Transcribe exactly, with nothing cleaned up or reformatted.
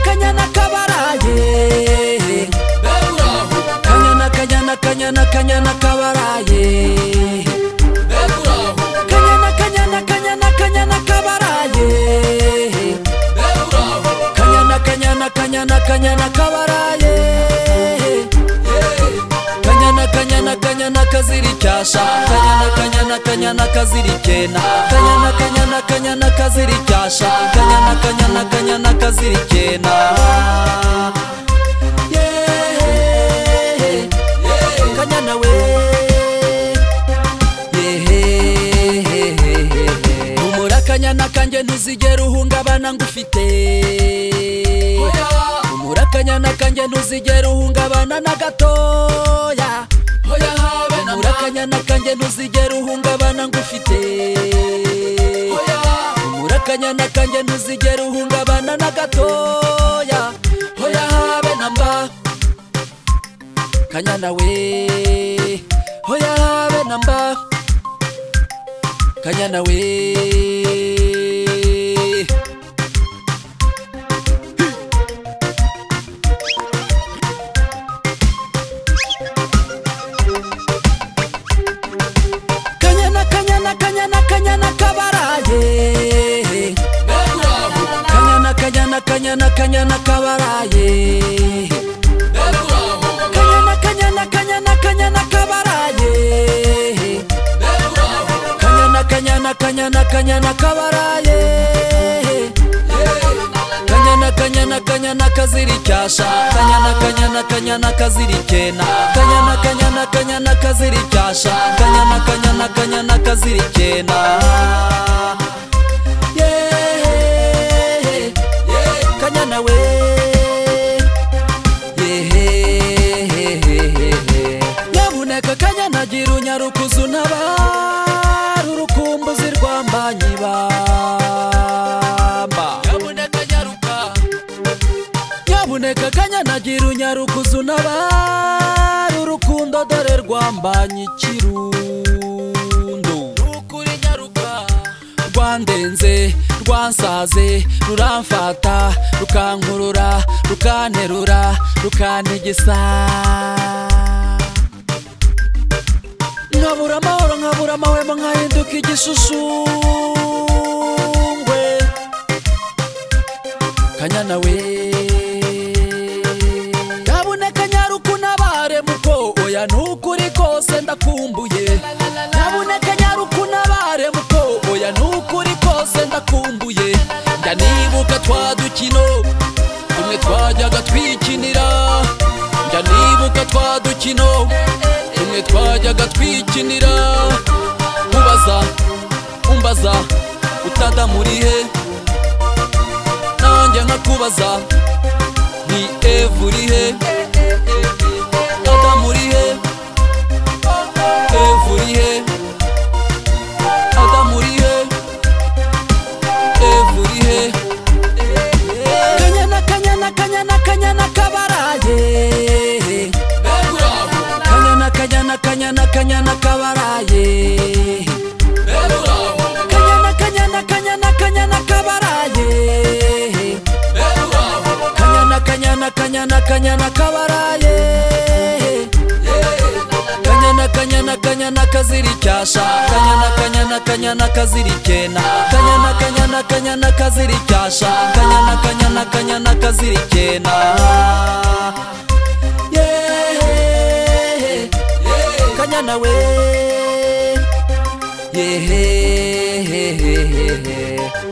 kanyana kabaraye kanyana kanyana kanyana kanyana kabaraye kanyana kanyana kanyana kanyana kabaraye kanyana kanyana kanyana kanyana kabaraye kanyana kanyana kanyana kaziri cyasha kanyana kanyana kanyana kaziri kena kanyana kanyana kanyana kaziri cyasha kanyana kanyana kanyana kaziri kena yeah kanyana we yeah umura kanyana kanje ntuzigera uhungabana ngufite umura kanyana kanje ntuzigera uhungabana na gatoya umura kanyana kanje ntuzigera uhungabana ngufite umura kanyana kanje ntuzigera uhungabana na gatoya hoya habe namba kanyana we hoya habe namba kanyana we kanyana kanyana kanyana kanyana kabaraye kanyana kanyana kanyana kanyana kabaraye kanyana kanyana kanyana kanyana kabaraye kanyana kanyana kanyana kanyana kabaraye kanyana kanyana kanyana kaziri cyasha kanyana kanyana kanyana kaziri kena kanyana kanyana kanyana kaziri cyasha kanyana kanyana kanyana kaziri kena yeah kanyana we yeah nyabuneka kanyana gira unyarukuzu ntabaru urukumbuzi rwambanyi bamba nyabuneka nyaruka nyabuneka kanyana gira unyarukuzu ntabaru urukundo dore rwambanyi ikirundo nukuri nyaruka rwandenze rwansaze ruramfata rukankurura rukanterura rukanigisa nkabura amahoro nkabura amahwemo nkahinduka igisushungwe kanyana we nyabuneka nyaruka unabare muko oya nukuri kose ndakumbuye nyabuneka nyaruka unabare muko oya nukuri kose ndakumbuye njya nibuka twa dukino tumwe twajyaga twikinira njya nibuka twa dukino tumwe twajyaga twikinira ubaza umbaza utadamurihe nanjye nkakubaza ni evurihe adamurihe evurihe adamurihe evurihe kanyana kanyana kanyana kanyana kabaraye kanyana kanyana kanyana kanyana kabaraye kanyana kanyana kanyana kanyana kabaraye kanyana kanyana kanyana kanyana kabaraye kanyana kanyana kanyana kaziri cyasha kanyana kanyana kanyana kaziri kena kanyana kanyana kanyana kaziri cyasha kanyana kanyana kanyana kaziri kena yeah kanyana we yeah